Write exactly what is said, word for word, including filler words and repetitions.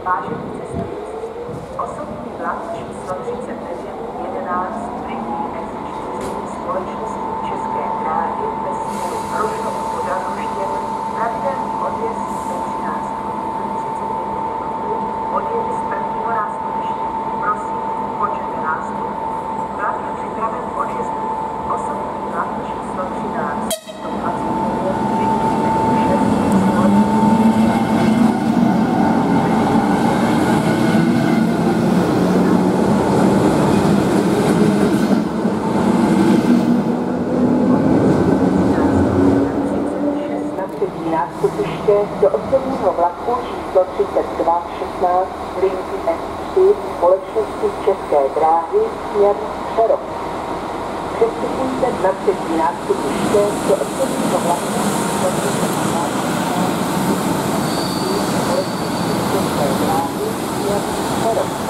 Vážení cestující, osobní vlak číslo třicet devět jedenáct první exekutivní společnosti České dráhy bez spolu Rožnov Poda Roštěn, pravidelný odjezd ve třináct hodin třicet pět minut, odjezd z prvního nástupiště. Prosím, počete nástup. Vlak je připraven k odjezdu. Osobní vlak číslo třináct sto dvacet devět první šest nástupiště do osobního vlaku číslo třicet dva šestnáct linky S tři společnosti České dráhy směr Přerov. Přestupujte na třetí nástupiště do osobního vlaku číslo třicet dva šestnáct společnosti České dráhy směr Přerov.